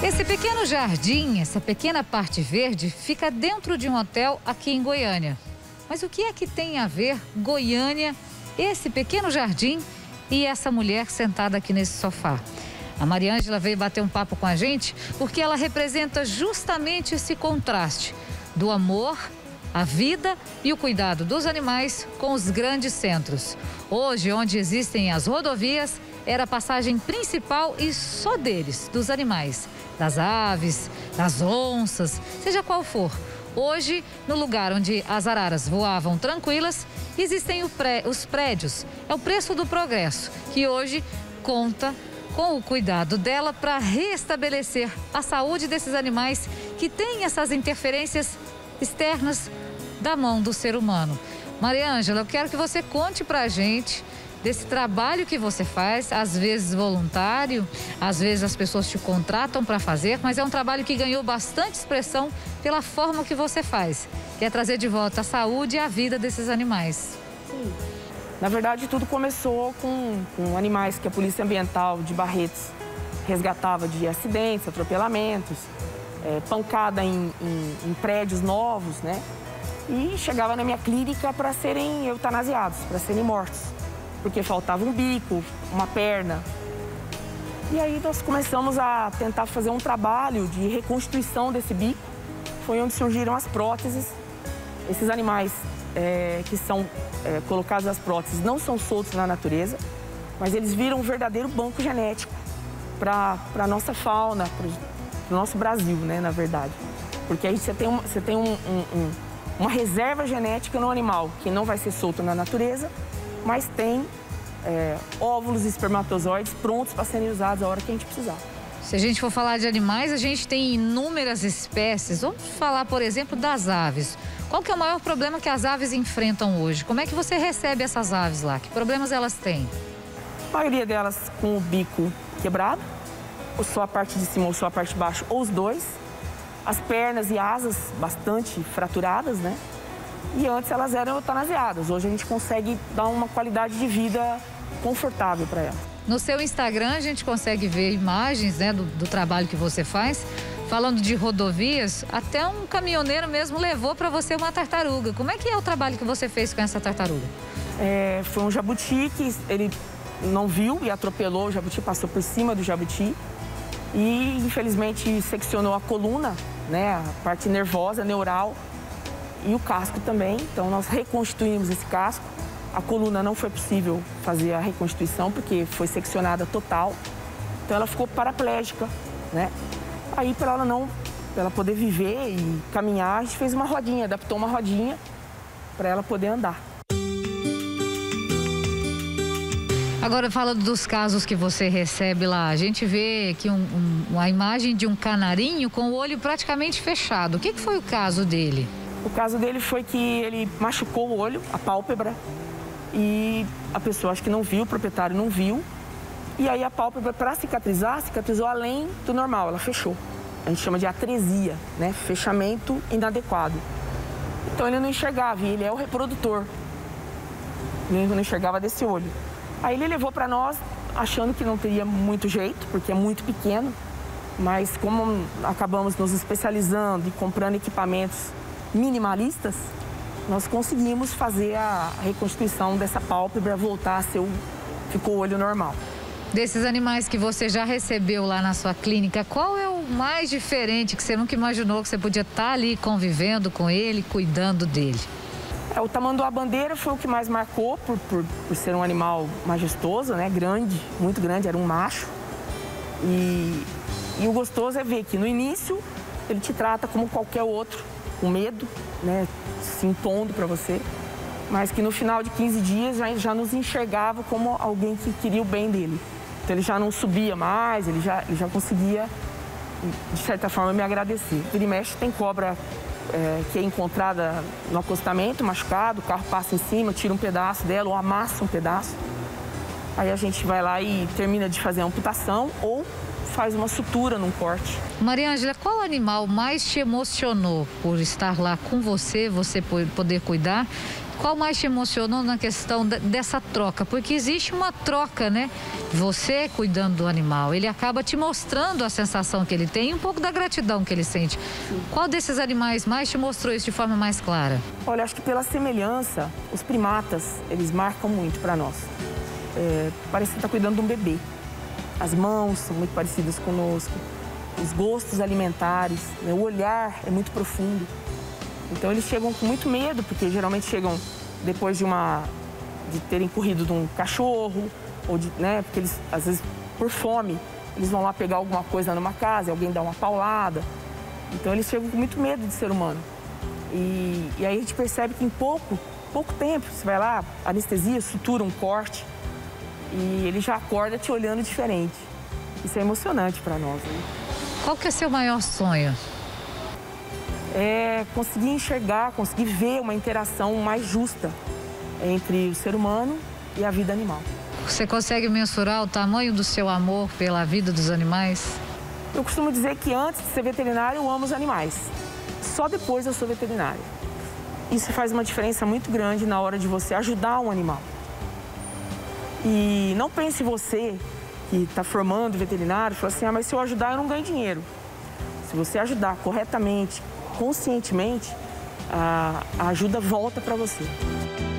Esse pequeno jardim, essa pequena parte verde, fica dentro de um hotel aqui em Goiânia. Mas o que é que tem a ver Goiânia, esse pequeno jardim e essa mulher sentada aqui nesse sofá? A Mariângela veio bater um papo com a gente porque ela representa justamente esse contraste do amor, a vida e o cuidado dos animais com os grandes centros. Hoje, onde existem as rodovias, era a passagem principal e só deles, dos animais, das aves, das onças, seja qual for. Hoje, no lugar onde as araras voavam tranquilas, existem os prédios. É o preço do progresso, que hoje conta com o cuidado dela para restabelecer a saúde desses animais que têm essas interferências externas da mão do ser humano. Mariângela, eu quero que você conte para a gente desse trabalho que você faz, às vezes voluntário, às vezes as pessoas te contratam para fazer, mas é um trabalho que ganhou bastante expressão pela forma que você faz, que é trazer de volta a saúde e a vida desses animais. Sim. Na verdade, tudo começou com animais que a Polícia Ambiental de Barretos resgatava de acidentes, atropelamentos, pancada em prédios novos, né? E chegava na minha clínica para serem eutanasiados, para serem mortos, porque faltava um bico, uma perna. E aí nós começamos a tentar fazer um trabalho de reconstituição desse bico. Foi onde surgiram as próteses. Esses animais que são colocados nas próteses não são soltos na natureza, mas eles viram um verdadeiro banco genético para a nossa fauna, para o nosso Brasil, né, na verdade. Porque aí você tem uma reserva genética no animal que não vai ser solto na natureza, mas tem óvulos e espermatozoides prontos para serem usados a hora que a gente precisar. Se a gente for falar de animais, a gente tem inúmeras espécies. Vamos falar, por exemplo, das aves. Qual que é o maior problema que as aves enfrentam hoje? Como é que você recebe essas aves lá? Que problemas elas têm? A maioria delas com o bico quebrado, ou só a parte de cima ou só a parte de baixo, ou os dois. As pernas e asas bastante fraturadas, né? E antes elas eram eutanasiadas. Hoje a gente consegue dar uma qualidade de vida confortável para elas. No seu Instagram a gente consegue ver imagens, né, do trabalho que você faz. Falando de rodovias, até um caminhoneiro mesmo levou para você uma tartaruga. Como é que é o trabalho que você fez com essa tartaruga? Foi um jabuti que ele não viu e atropelou o jabuti, passou por cima do jabuti. E, infelizmente, seccionou a coluna, né, a parte nervosa, neural, e o casco também. Então, nós reconstituímos esse casco. A coluna não foi possível fazer a reconstituição, porque foi seccionada total. Então, ela ficou paraplégica, né? Aí, para ela poder viver e caminhar, a gente fez uma rodinha, adaptou uma rodinha para ela poder andar. Agora, falando dos casos que você recebe lá, a gente vê aqui uma imagem de um canarinho com o olho praticamente fechado. O que foi o caso dele? O caso dele foi que ele machucou o olho, a pálpebra, e a pessoa acho que não viu, o proprietário não viu. E aí a pálpebra, para cicatrizar, cicatrizou além do normal, ela fechou. A gente chama de atresia, né? Fechamento inadequado. Então ele não enxergava, e ele é o reprodutor. Ele não enxergava desse olho. Aí ele levou para nós, achando que não teria muito jeito, porque é muito pequeno. Mas como acabamos nos especializando e comprando equipamentos minimalistas, nós conseguimos fazer a reconstituição dessa pálpebra, voltar a ser ficou o olho normal. Desses animais que você já recebeu lá na sua clínica, qual é o mais diferente que você nunca imaginou que você podia estar ali convivendo com ele, cuidando dele? O tamanduá-bandeira foi o que mais marcou por ser um animal majestoso, né? Grande, muito grande, era um macho. E o gostoso é ver que no início ele te trata como qualquer outro, com medo, né? Se impondo para você. Mas que no final de 15 dias já nos enxergava como alguém que queria o bem dele. Então ele já não subia mais, ele já conseguia, de certa forma, me agradecer. Vira e mexe, tem cobra que é encontrada no acostamento, machucado, o carro passa em cima, tira um pedaço dela ou amassa um pedaço. Aí a gente vai lá e termina de fazer a amputação ou faz uma sutura num corte. Mariângela, qual animal mais te emocionou por estar lá com você poder cuidar? Qual mais te emocionou na questão dessa troca? Porque existe uma troca, né? você cuidando do animal, ele acaba te mostrando a sensação que ele tem e um pouco da gratidão que ele sente. Qual desses animais mais te mostrou isso de forma mais clara? Olha, acho que pela semelhança, os primatas, eles marcam muito para nós. Parece que está cuidando de um bebê. As mãos são muito parecidas conosco, os gostos alimentares, né? O olhar é muito profundo. Então eles chegam com muito medo, porque geralmente chegam depois de terem corrido de um cachorro, ou né? Porque eles, às vezes, por fome, eles vão lá pegar alguma coisa numa casa e alguém dá uma paulada. Então eles chegam com muito medo de ser humano. E aí a gente percebe que em pouco tempo, você vai lá, anestesia, sutura um corte, e ele já acorda te olhando diferente. Isso é emocionante para nós, né? Qual que é seu maior sonho? É conseguir enxergar, conseguir ver uma interação mais justa entre o ser humano e a vida animal. Você consegue mensurar o tamanho do seu amor pela vida dos animais? Eu costumo dizer que antes de ser veterinário, eu amo os animais. Só depois eu sou veterinário. Isso faz uma diferença muito grande na hora de você ajudar um animal. E não pense você que está formando veterinário, fala assim, mas se eu ajudar eu não ganho dinheiro. Se você ajudar corretamente, conscientemente, a ajuda volta para você.